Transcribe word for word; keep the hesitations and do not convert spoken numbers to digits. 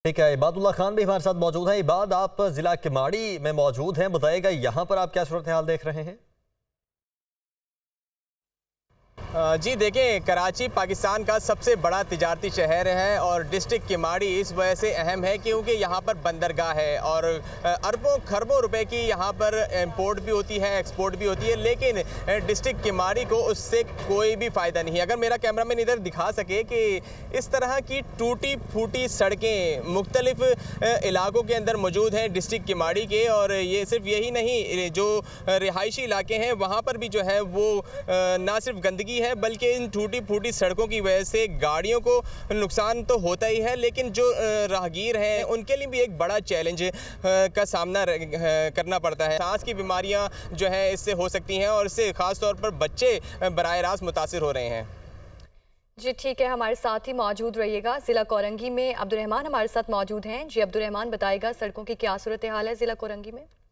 ठीक है, इबादुल्ला खान भी हमारे साथ मौजूद है। इबाद, आप जिला किमाड़ी में मौजूद हैं, बताइएगा यहाँ पर आप क्या सूरत हाल देख रहे हैं? जी देखें, कराची पाकिस्तान का सबसे बड़ा तिजारती शहर है और डिस्ट्रिक्ट किमाड़ी इस वजह से अहम है क्योंकि यहाँ पर बंदरगाह है और अरबों खरबों रुपए की यहाँ पर इंपोर्ट भी होती है, एक्सपोर्ट भी होती है, लेकिन डिस्ट्रिक्ट किमाड़ी को उससे कोई भी फ़ायदा नहीं है। अगर मेरा कैमरामैन इधर दिखा सके कि इस तरह की टूटी फूटी सड़कें मुख्तलिफ इलाकों के अंदर मौजूद हैं डिस्ट्रिक्ट किमाड़ी के, और ये सिर्फ यही नहीं, जो रिहायशी इलाके हैं वहाँ पर भी जो है वो ना सिर्फ गंदगी है बल्कि इन टूटी फूटी सड़कों की वजह से गाड़ियों को नुकसान तो होता ही है, लेकिन जो राहगीर हैं उनके लिए भी एक बड़ा चैलेंज का सामना करना पड़ता है। सांस की बीमारियां जो है इससे हो सकती हैं और इससे ख़ास तौर पर बच्चे बराह रास्त मुतासिर हो रहे हैं। जी ठीक है, हमारे साथ ही मौजूद रहिएगा। ज़िला कोरंगी में अब्दुल रहमान हमारे साथ मौजूद हैं। जी अब्दुल रहमान, बताएगा सड़कों की क्या सूरत हाल है ज़िला कोरंगी में?